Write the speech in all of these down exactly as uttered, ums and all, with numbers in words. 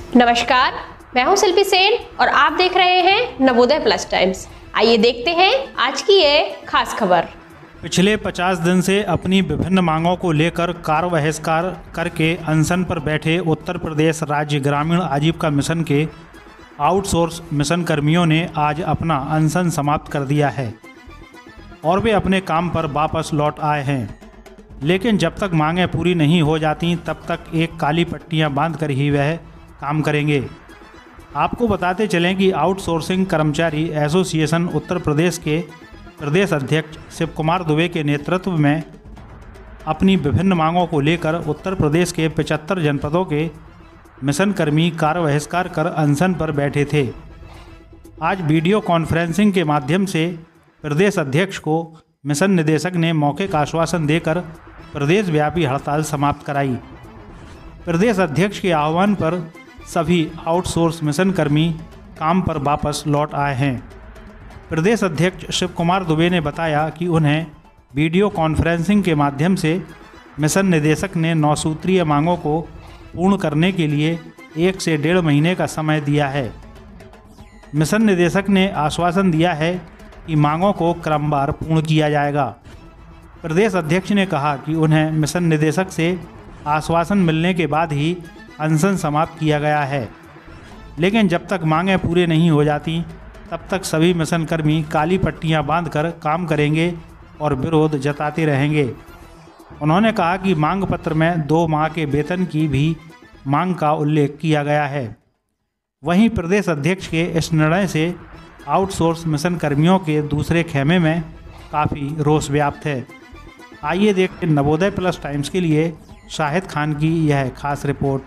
नमस्कार, मैं हूं शिल्पी सेन और आप देख रहे हैं नवोदय प्लस टाइम्स। आइए देखते हैं आज की ये खास खबर। पिछले पचास दिन से अपनी विभिन्न मांगों को लेकर कार्य बहिष्कार करके अनशन पर बैठे उत्तर प्रदेश राज्य ग्रामीण आजीविका मिशन के आउटसोर्स मिशन कर्मियों ने आज अपना अनशन समाप्त कर दिया है और वे अपने काम पर वापस लौट आए हैं। लेकिन जब तक मांगें पूरी नहीं हो जाती तब तक एक काली पट्टियां बांधकर ही वह काम करेंगे। आपको बताते चलें कि आउटसोर्सिंग कर्मचारी एसोसिएशन उत्तर प्रदेश के प्रदेश अध्यक्ष शिव कुमार दुबे के नेतृत्व में अपनी विभिन्न मांगों को लेकर उत्तर प्रदेश के पचहत्तर जनपदों के मिशन कर्मी कार्य बहिष्कार कर अनशन पर बैठे थे। आज वीडियो कॉन्फ्रेंसिंग के माध्यम से प्रदेश अध्यक्ष को मिशन निदेशक ने मौखिक आश्वासन देकर प्रदेश व्यापी हड़ताल समाप्त कराई। प्रदेश अध्यक्ष के आह्वान पर सभी आउटसोर्स मिशन कर्मी काम पर वापस लौट आए हैं। प्रदेश अध्यक्ष शिव कुमार दुबे ने बताया कि उन्हें वीडियो कॉन्फ्रेंसिंग के माध्यम से मिशन निदेशक ने नौ सूत्रीय मांगों को पूर्ण करने के लिए एक से डेढ़ महीने का समय दिया है। मिशन निदेशक ने आश्वासन दिया है कि मांगों को क्रमवार पूर्ण किया जाएगा। प्रदेश अध्यक्ष ने कहा कि उन्हें मिशन निदेशक से आश्वासन मिलने के बाद ही अनशन समाप्त किया गया है, लेकिन जब तक मांगें पूरे नहीं हो जाती तब तक सभी मिशन कर्मी काली पट्टियां बांधकर काम करेंगे और विरोध जताते रहेंगे। उन्होंने कहा कि मांग पत्र में दो माह के वेतन की भी मांग का उल्लेख किया गया है। वहीं प्रदेश अध्यक्ष के इस निर्णय से आउटसोर्स मिशन कर्मियों के दूसरे खेमे में काफ़ी रोष व्याप्त है। आइए देखते हैं नवोदय प्लस टाइम्स के लिए शाहिद खान की यह खास रिपोर्ट।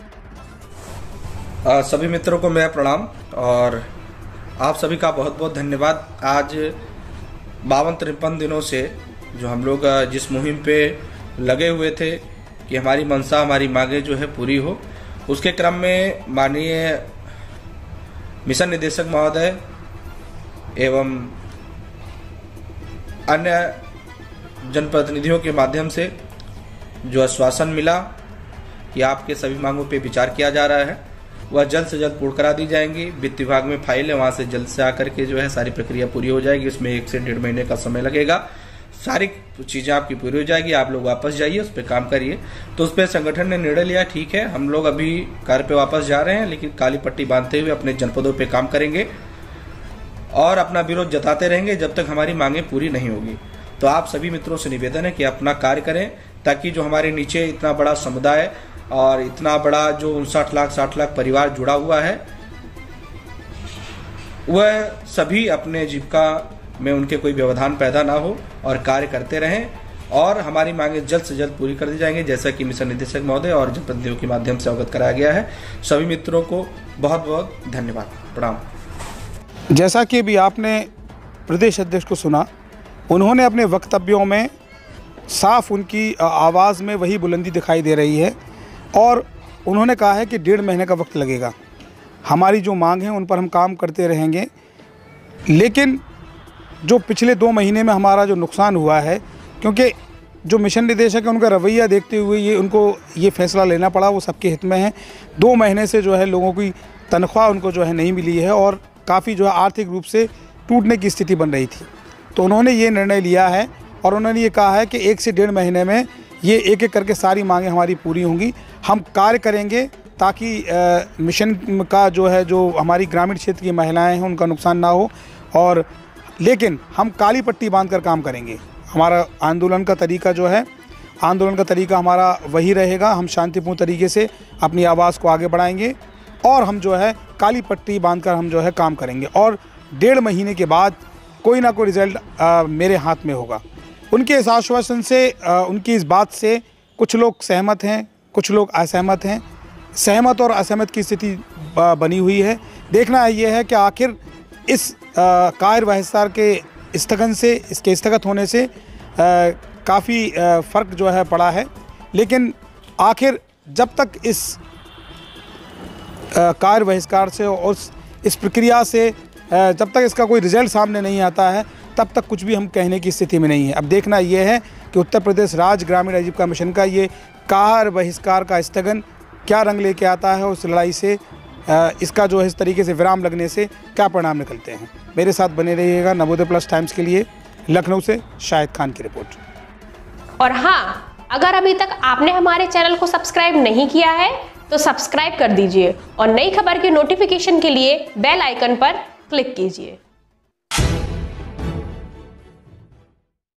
आ, सभी मित्रों को मेरा प्रणाम और आप सभी का बहुत बहुत धन्यवाद। आज बावन तिरपन दिनों से जो हम लोग जिस मुहिम पे लगे हुए थे कि हमारी मंशा हमारी मांगे जो है पूरी हो, उसके क्रम में माननीय मिशन निदेशक महोदय एवं अन्य जनप्रतिनिधियों के माध्यम से जो आश्वासन मिला कि आपके सभी मांगों पे विचार किया जा रहा है, वह जल्द से जल्द पूर्ण करा दी जाएंगी। वित्त विभाग में फाइल है, वहां से जल्द से आकर के जो है सारी प्रक्रिया पूरी हो जाएगी। इसमें एक से डेढ़ महीने का समय लगेगा। सारी चीजें आपकी पूरी हो जाएगी, आप लोग वापस जाइए, उस पर काम करिए। तो उस पर संगठन ने निर्णय लिया, ठीक है हम लोग अभी कार्य पे वापस जा रहे हैं, लेकिन काली पट्टी बांधते हुए अपने जनपदों पे काम करेंगे और अपना विरोध जताते रहेंगे जब तक हमारी मांगे पूरी नहीं होगी। तो आप सभी मित्रों से निवेदन है कि अपना कार्य करें, ताकि जो हमारे नीचे इतना बड़ा समुदाय और इतना बड़ा जो उनसठ लाख साठ लाख परिवार जुड़ा हुआ है, वह सभी अपने जीविका में उनके कोई व्यवधान पैदा ना हो और कार्य करते रहें और हमारी मांगे जल्द से जल्द पूरी कर दी जाएंगी, जैसा कि मिशन निदेशक महोदय और जनप्रतिनिधियों के माध्यम से अवगत कराया गया है। सभी मित्रों को बहुत बहुत धन्यवाद, प्रणाम। जैसा कि भी आपने प्रदेश अध्यक्ष को सुना, उन्होंने अपने वक्तव्यों में साफ उनकी आवाज़ में वही बुलंदी दिखाई दे रही है और उन्होंने कहा है कि डेढ़ महीने का वक्त लगेगा। हमारी जो मांग है उन पर हम काम करते रहेंगे, लेकिन जो पिछले दो महीने में हमारा जो नुकसान हुआ है, क्योंकि जो मिशन निदेशक है उनका रवैया देखते हुए ये उनको ये फैसला लेना पड़ा, वो सबके हित में है। दो महीने से जो है लोगों की तनख्वाह उनको जो है नहीं मिली है और काफ़ी जो है आर्थिक रूप से टूटने की स्थिति बन रही थी। तो उन्होंने ये निर्णय लिया है और उन्होंने ये कहा है कि एक से डेढ़ महीने में ये एक एक करके सारी मांगें हमारी पूरी होंगी। हम कार्य करेंगे ताकि आ, मिशन का जो है जो हमारी ग्रामीण क्षेत्र की महिलाएं हैं उनका नुकसान ना हो, और लेकिन हम काली पट्टी बांध कर काम करेंगे। हमारा आंदोलन का तरीका जो है आंदोलन का तरीका हमारा वही रहेगा। हम शांतिपूर्ण तरीके से अपनी आवाज़ को आगे बढ़ाएंगे और हम जो है काली पट्टी बांध कर हम जो है काम करेंगे और डेढ़ महीने के बाद कोई ना कोई रिजल्ट मेरे हाथ में होगा। उनके इस आश्वासन से आ, उनकी इस बात से कुछ लोग सहमत हैं, कुछ लोग असहमत हैं। सहमत और असहमत की स्थिति बनी हुई है। देखना यह है कि आखिर इस कार्य बहिष्कार के स्थगन से इसके स्थगित होने से काफ़ी फ़र्क जो है पड़ा है, लेकिन आखिर जब तक इस कार्य बहिष्कार से और इस प्रक्रिया से जब तक इसका कोई रिजल्ट सामने नहीं आता है तब तक कुछ भी हम कहने की स्थिति में नहीं है। अब देखना यह है कि उत्तर प्रदेश राज्य ग्रामीण आजीविका मिशन का ये कार्य बहिष्कार का स्थगन क्या रंग लेके आता है और उस लड़ाई से आ, इसका जो है इस तरीके से विराम लगने से क्या परिणाम निकलते हैं। मेरे साथ बने रहिएगा। नवोदय प्लस टाइम्स के लिए लखनऊ से शाहिद खान की रिपोर्ट। और हाँ, अगर अभी तक आपने हमारे चैनल को सब्सक्राइब नहीं किया है तो सब्सक्राइब कर दीजिए और नई खबर की नोटिफिकेशन के लिए बेल आइकन पर क्लिक कीजिए।